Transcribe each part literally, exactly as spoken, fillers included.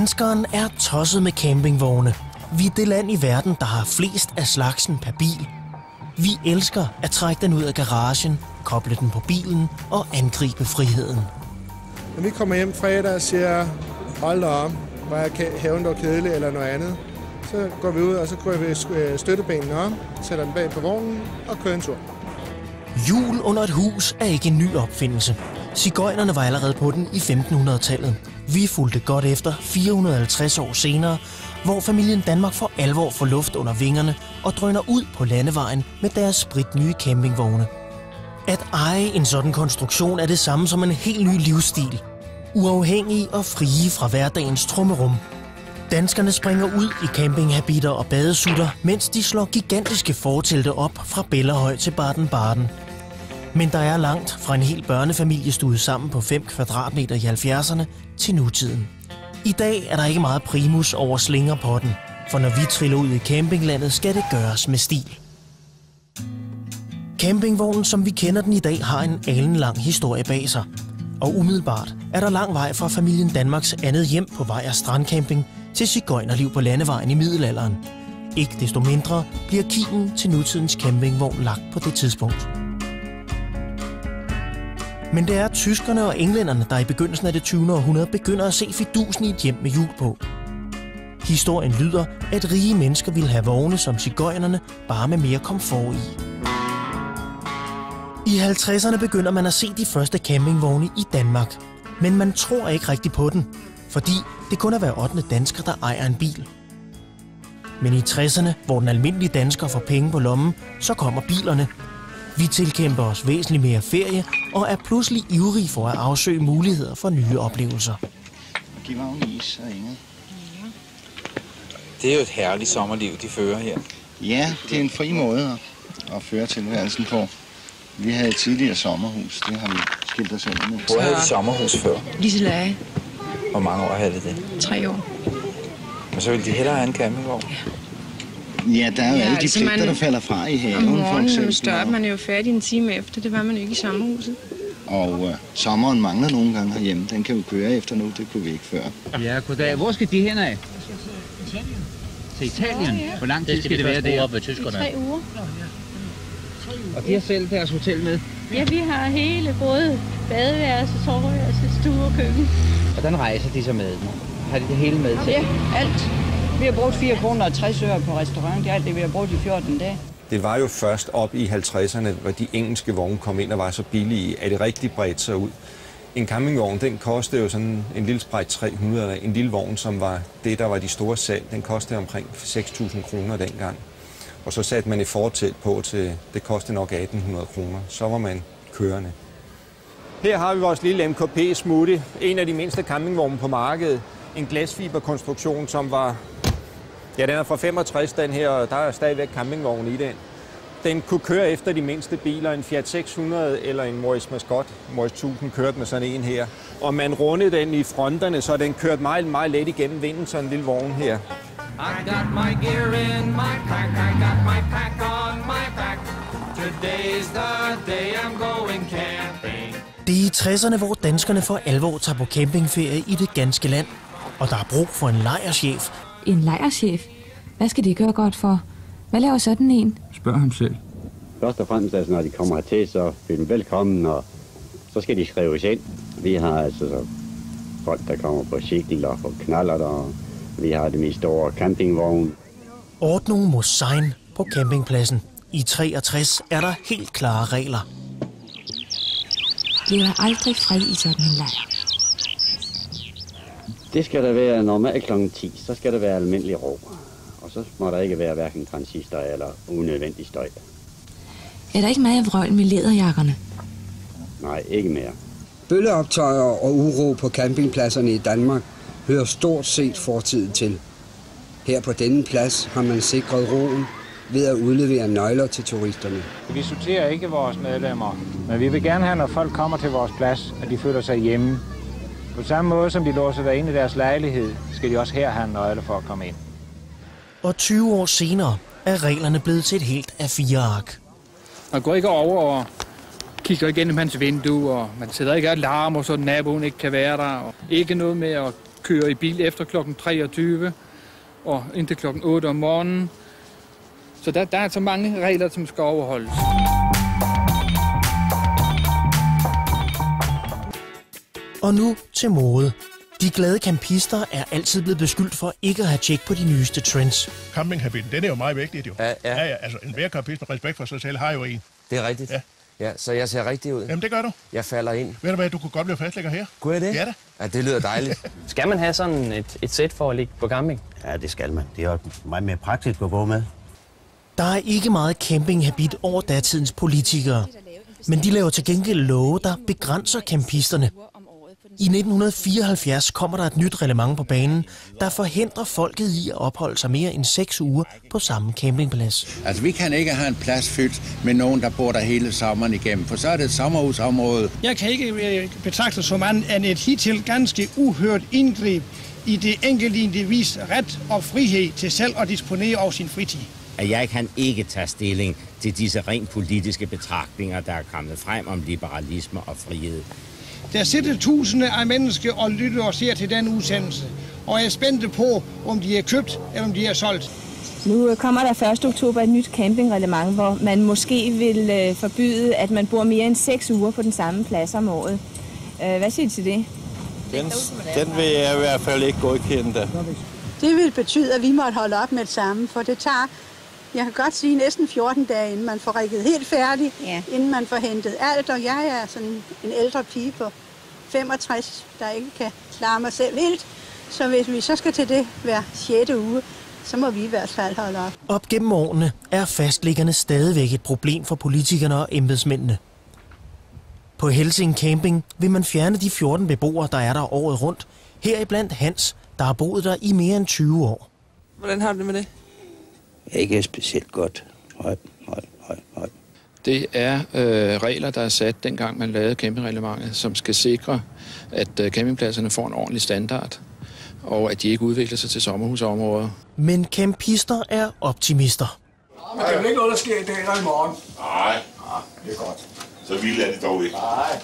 Danskeren er tosset med campingvogne. Vi er det land i verden, der har flest af slagsen per bil. Vi elsker at trække den ud af garagen, koble den på bilen og angribe friheden. Når vi kommer hjem fredag og siger, hold da op, hvor er haven dog kedelig eller noget andet, så går vi ud, og så kører vi støttebenene op, sætter den bag på vognen og kører en tur. Jul under et hus er ikke en ny opfindelse. Sigøjnerne var allerede på den i femtenhundredetallet. Vi fulgte godt efter fire hundrede og halvtreds år senere, hvor familien Danmark for alvor får luft under vingerne og drøner ud på landevejen med deres spritnye campingvogne. At eje en sådan konstruktion er det samme som en helt ny livsstil. Uafhængige og frie fra hverdagens trummerum. Danskerne springer ud i campinghabitter og badesutter, mens de slår gigantiske fortelte op fra Bellahøj til Baden-Baden. Men der er langt fra en hel børnefamilie stuet sammen på fem kvadratmeter i halvfjerdserne til nutiden. I dag er der ikke meget primus over slingerpotten, for når vi triller ud i campinglandet, skal det gøres med stil. Campingvognen, som vi kender den i dag, har en alenlang historie bag sig. Og umiddelbart er der lang vej fra familien Danmarks andet hjem på Vejr Strandcamping til sigøjnerliv på landevejen i middelalderen. Ikke desto mindre bliver kimen til nutidens campingvogn lagt på det tidspunkt. Men det er tyskerne og englænderne, der i begyndelsen af det tyvende århundrede begynder at se fidusen i et hjem med hjul på. Historien lyder, at rige mennesker ville have vogne som sigøjnerne, bare med mere komfort i. I halvtredserne begynder man at se de første campingvogne i Danmark. Men man tror ikke rigtigt på den, fordi det kun er hver ottende dansker, der ejer en bil. Men i tresserne, hvor den almindelige dansker får penge på lommen, så kommer bilerne. Vi tilkæmper os væsentligt mere ferie og er pludselig ivrige for at afsøge muligheder for nye oplevelser. Giv mig en is og Inge. Det er jo et herligt sommerliv, de fører her. Ja, det er en fri måde at føre tilværelsen på. Vi havde et tidligere sommerhus, det har vi skilt os ind med. Hvor havde vi sommerhus før? Liseleje. Hvor mange år havde det det? Tre år. Men så ville de hellere have en campingvogn? Ja. Ja, der er jo ja, alle de altså pligter, man, der falder fra i haven. Om morgenen større, man er jo færdig en time efter, det var man jo ikke i sommerhuset. Og uh, sommeren mangler nogle gange herhjemme, den kan vi køre efter nu, det kunne vi ikke før. Ja, goddag. Hvor skal de hen af? Italien. Til Italien? Ja, ja. Hvor lang tid skal, skal det være der? Op ved tyskerne. Tre uger. Og de har selv deres hotel med? Ja, vi har hele, både badeværelse, soveværelse, stue og køkken. Hvordan rejser de så med den? Har de det hele med til? Ja, alt. Vi har brugt fire kroner og tres øre på restaurant. Det er alt det, vi har brugt i fjorten dage. Det var jo først op i halvtredserne, hvor de engelske vogne kom ind og var så billige, at det rigtig bredte sig ud. En campingvogn, den kostede jo sådan en lille spræt tre hundrede. En lille vogn, som var det, der var de store salg, den kostede omkring seks tusind kroner dengang. Og så satte man et fortelt på til, det kostede nok atten hundrede kroner. Så var man kørende. Her har vi vores lille M K P Smoothie, en af de mindste campingvogne på markedet. En glasfiberkonstruktion, som var... Ja, den er fra femogtres, den her, og der er stadigvæk campingvogn i den. Den kunne køre efter de mindste biler, en Fiat seks hundrede eller en Morris Mascot. Morris tusind kørte med sådan en her. Og man rundede den i fronterne, så den kørte meget, meget let igennem vinden, sådan en lille vogn her. I got my gear in my pack, I got my pack on my back. Today's the day I'm going camping. Det er i tresserne, hvor danskerne for alvor tager på campingferie i det ganske land. Og der er brug for en lejrchef. En lejrchef? Hvad skal de gøre godt for? Hvad laver sådan en? Spørg ham selv. Først og fremmest, altså, når de kommer hertil, så bliver de velkommen, og så skal de skrives ind. Vi har altså så folk, der kommer på cykel og på knaller, og vi har det mest store campingvogn. Ordnung muss sein på campingpladsen. I treogtres er der helt klare regler. Bliver der aldrig fred i sådan en lejr? Det skal der være normalt klokken ti, så skal der være almindelig ro. Og så må der ikke være hverken transistor eller unødvendig støj. Er der ikke meget vrøvl med læderjakkerne? Nej, ikke mere. Bølleoptøjer og uro på campingpladserne i Danmark hører stort set fortiden til. Her på denne plads har man sikret roen ved at udlevere nøgler til turisterne. Vi sorterer ikke vores medlemmer, men vi vil gerne have, når folk kommer til vores plads, at de føler sig hjemme. På samme måde som de låser der inde i deres lejlighed, skal de også her have en nøgle for at komme ind. Og tyve år senere er reglerne blevet til et helt A fire ark. Man går ikke over og kigger igennem hans vindue, og man sætter ikke alarm, så naboen ikke kan være der. Og ikke noget med at køre i bil efter klokken treogtyve og indtil klokken otte om morgenen. Så der, der er altså mange regler, som skal overholdes. Og nu til mode. De glade campister er altid blevet beskyldt for ikke at have tjek på de nyeste trends. Campinghabitten, den er jo meget vigtig, jo. Ja, ja. ja, ja altså, en hver campist med respekt for sig selv har jo en. Det er rigtigt. Ja. Ja, så jeg ser rigtig ud. Jamen, det gør du. Jeg falder ind. Ved du hvad, du kunne godt blive fastlægger her. Kunne jeg det? Ja da. Ja, det lyder dejligt. Skal man have sådan et, et sæt for at ligge på camping? Ja, det skal man. Det er jo meget mere praktisk at gå med. Der er ikke meget campinghabit over datidens politikere. Men de laver til gengæld love, der begrænser campisterne. I nitten fireoghalvfjerds kommer der et nyt reglement på banen, der forhindrer folket i at opholde sig mere end seks uger på samme campingplads. Altså, vi kan ikke have en plads fyldt med nogen, der bor der hele sommeren igennem, for så er det et sommerhusområde. Jeg kan ikke betragte som andet end et hidtil ganske uhørt indgreb i det enkelte individs ret og frihed til selv at disponere over sin fritid. At jeg kan ikke tage stilling til disse rent politiske betragtninger, der er kommet frem om liberalisme og frihed. Der sidder tusinde af mennesker og lytter og ser til den udsendelse, og er spændte på, om de er købt eller om de er solgt. Nu kommer der første oktober et nyt campingreglement, hvor man måske vil forbyde, at man bor mere end seks uger på den samme plads om året. Hvad siger du til det? Den, den vil jeg i hvert fald ikke godkende. Det vil betyde, at vi måtte holde op med det samme, for det tager, jeg kan godt sige, næsten fjorten dage, inden man får rigget helt færdig, ja. Inden man får hentet alt, og jeg er sådan en ældre pige på femogtres, der ikke kan klare mig selv helt. Så hvis vi så skal til det hver sjette uge, så må vi i hvert fald holde op. Op gennem årene er fastliggerne stadigvæk et problem for politikerne og embedsmændene. På Helsing Camping vil man fjerne de fjorten beboere, der er der året rundt. Heriblandt Hans, der har boet der i mere end tyve år. Hvordan har du det med det? Ikke specielt godt. Høj, høj, høj, høj. Det er øh, regler, der er sat dengang man lavede campingreglementet, som skal sikre, at øh, campingpladserne får en ordentlig standard, og at de ikke udvikler sig til sommerhusområder. Men campister er optimister. Men det er jo ikke noget, der sker i dag eller i morgen. Nej. Ja, det er godt. Så vildt er det dog ikke. Nej.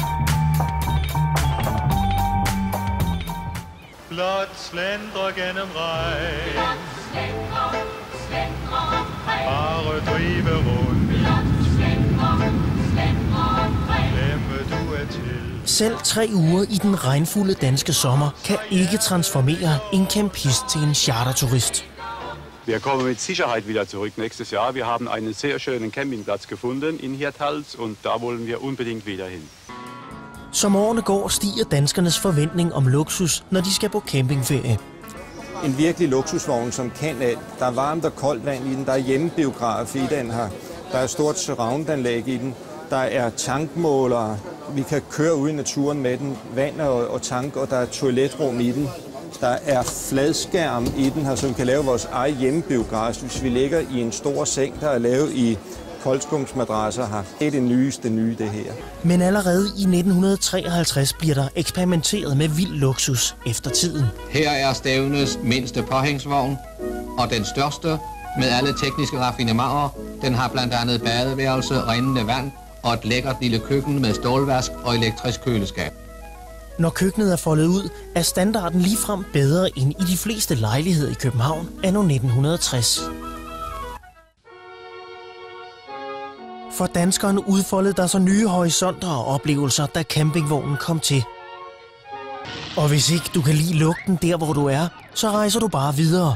Blot slendrer gennem regn. Bare drive rundt. Glemme du er til. Selv tre uger i den regnfulde danske sommer kan ikke transformere en campist til en charterturist. Wir kommen mit Sicherheit wieder zurück nächstes Jahr. Wir haben einen sehr schönen Campingplatz gefunden in Hirtshals und da wollen wir unbedingt wieder hin. Som årene går, stiger danskernes forventning om luksus, når de skal på campingferie. En virkelig luksusvogn, som kan alt. Der er varmt og koldt vand i den, der er hjemmebiograf i den her, der er stort surroundanlæg i den, der er tankmålere, vi kan køre ud i naturen med den, vand og, og tank, og der er toiletrum i den. Der er fladskærm i den her, så vi kan lave vores egen hjemmebiograf, hvis vi ligger i en stor seng, der er lavet i koldskumsmadrasser her. Det er det nyeste nye, det her. Men allerede i nitten treoghalvtreds bliver der eksperimenteret med vild luksus efter tiden. Her er Stævnes mindste påhængsvogn, og den største med alle tekniske raffinementer. Den har blandt andet badeværelse, rindende vand og et lækkert lille køkken med stålvask og elektrisk køleskab. Når køkkenet er foldet ud, er standarden ligefrem bedre end i de fleste lejligheder i København anno nitten tres. For danskerne udfoldede der så nye horisonter og oplevelser, da campingvognen kom til. Og hvis ikke du kan lide lugten der, hvor du er, så rejser du bare videre.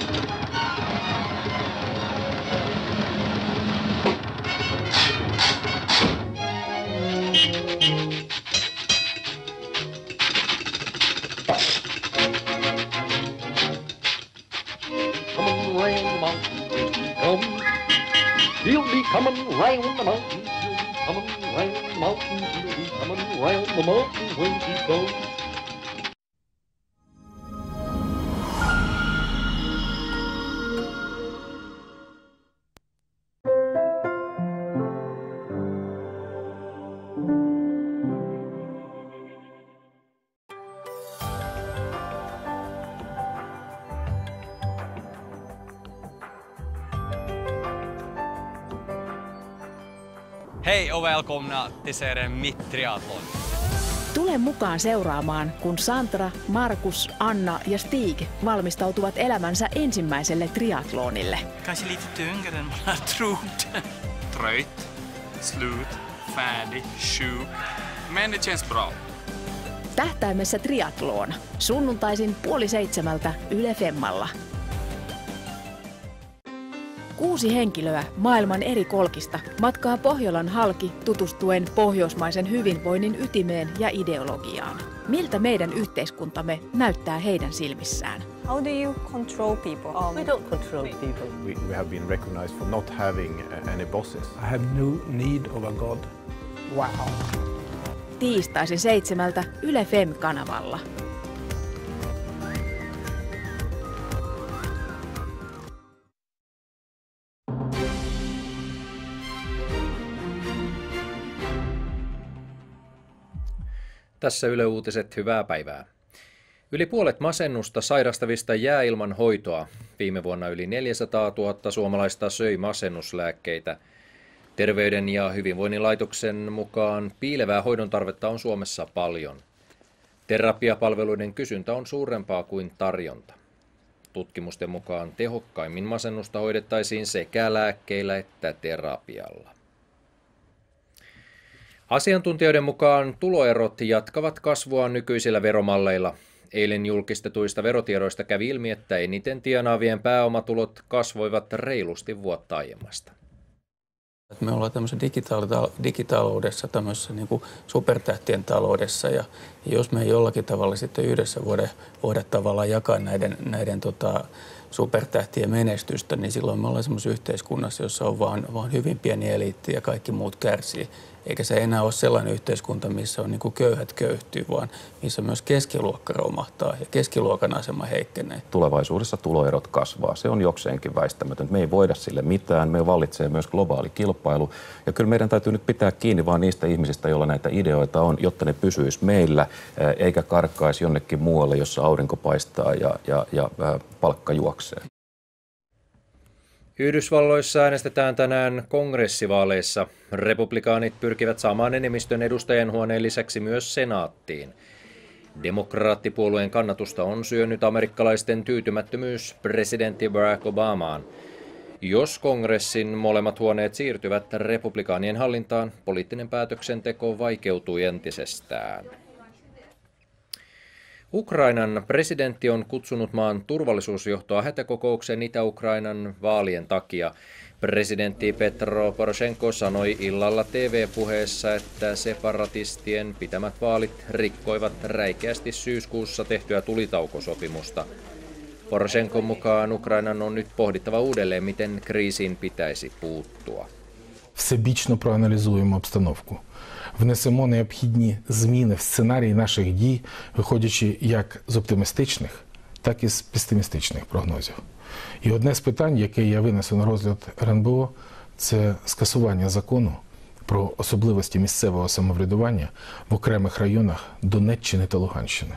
He'll be coming round the mountain, he'll be coming round the mountain, he'll be coming round the mountain when he comes. Hej och välkomna till serien Mitt Triathlon. Tule mukaan seuraamaan, kun Sandra, Markus, Anna ja Stig valmistautuvat elämänsä ensimmäiselle triathlonille. Kanske lite tyngre än man har trott. Tröjt, slut, färdig, shoe. Men det känns bra. Tähtäimessä triathlon. Sunnuntaisin puoli seitsemältä Yle Femmalla. Kuusi henkilöä maailman eri kolkista matkaa Pohjolan halki tutustuen pohjoismaisen hyvinvoinnin ytimeen ja ideologiaan. Miltä meidän yhteiskuntamme näyttää heidän silmissään? How do you control people? Um, we don't control people. We, we have been recognized for not having uh, any bosses. I have no need of a god. Wow. Tiistaisin seitsemältä Yle Fem-kanavalla. Tässä Yle Uutiset, hyvää päivää. Yli puolet masennusta sairastavista jää ilman hoitoa. Viime vuonna yli neljäsataatuhatta suomalaista söi masennuslääkkeitä. Terveyden ja hyvinvoinnin laitoksen mukaan piilevää hoidon tarvetta on Suomessa paljon. Terapiapalveluiden kysyntä on suurempaa kuin tarjonta. Tutkimusten mukaan tehokkaimmin masennusta hoidettaisiin sekä lääkkeillä että terapialla. Asiantuntijoiden mukaan tuloerot jatkavat kasvuaan nykyisillä veromalleilla. Eilen julkistetuista verotiedoista kävi ilmi, että eniten tienaavien pääomatulot kasvoivat reilusti vuotta aiemmasta. Me ollaan tämmöisessä digitaloudessa, tämmöisessä niin kuin supertähtien taloudessa, ja jos me ei jollakin tavalla sitten yhdessä voida, voida tavallaan jakaa näiden, näiden tota, supertähtien menestystä, niin silloin me ollaan semmoisessa yhteiskunnassa, jossa on vaan, vaan hyvin pieni eliitti ja kaikki muut kärsii. Eikä se enää ole sellainen yhteiskunta, missä on niin kuin köyhät köyhtyy, vaan missä myös keskiluokka romahtaa ja keskiluokan asema heikkenee. Tulevaisuudessa tuloerot kasvaa. Se on jokseenkin väistämätöntä. Me ei voida sille mitään. Me vallitsee myös globaali kilpailu. Ja kyllä meidän täytyy nyt pitää kiinni vaan niistä ihmisistä, joilla näitä ideoita on, jotta ne pysyisi meillä, eikä karkkaisi jonnekin muualle, jossa aurinko paistaa ja, ja, ja palkka juoksee. Yhdysvalloissa äänestetään tänään kongressivaaleissa. Republikaanit pyrkivät saamaan enemmistön edustajanhuoneen lisäksi myös senaattiin. Demokraattipuolueen kannatusta on syönyt amerikkalaisten tyytymättömyys presidentti Barack Obamaan. Jos kongressin molemmat huoneet siirtyvät republikaanien hallintaan, poliittinen päätöksenteko vaikeutuu entisestään. Ukrainan presidentti on kutsunut maan turvallisuusjohtoa hätäkokoukseen Itä-Ukrainan vaalien takia. Presidentti Petro Poroshenko sanoi illalla T V-puheessa, että separatistien pitämät vaalit rikkoivat räikeästi syyskuussa tehtyä tulitaukosopimusta. Poroshenkon mukaan Ukrainan on nyt pohdittava uudelleen, miten kriisiin pitäisi puuttua. Всебічно проаналізуємо обстановку. Внесемо необхідні зміни в сценарій наших дій, виходячи як з оптимістичних, так і з песимістичних прогнозів. І одне з питань, яке я винесу на розгляд РНБО, це скасування закону про особливості місцевого самоврядування в окремих районах Донеччини та Луганщини.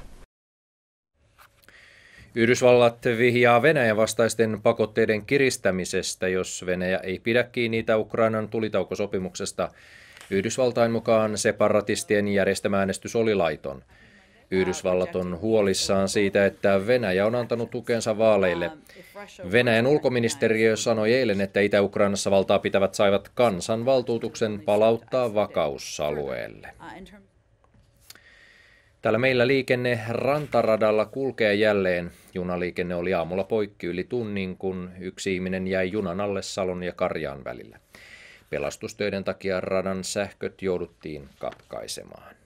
Yhdysvallat vihjaa Venäjän vastaisten pakotteiden kiristämisestä, jos Venäjä ei pidä kiinni Itä-Ukrainan tulitaukosopimuksesta. Yhdysvaltain mukaan separatistien järjestämä äänestys oli laiton. Yhdysvallat on huolissaan siitä, että Venäjä on antanut tukensa vaaleille. Venäjän ulkoministeriö sanoi eilen, että Itä-Ukrainassa valtaa pitävät saivat kansanvaltuutuksen palauttaa vakaus alueelle. Täällä meillä liikenne rantaradalla kulkee jälleen. Junaliikenne oli aamulla poikki yli tunnin, kun yksi ihminen jäi junan alle Salon ja Karjaan välillä. Pelastustöiden takia radan sähköt jouduttiin katkaisemaan.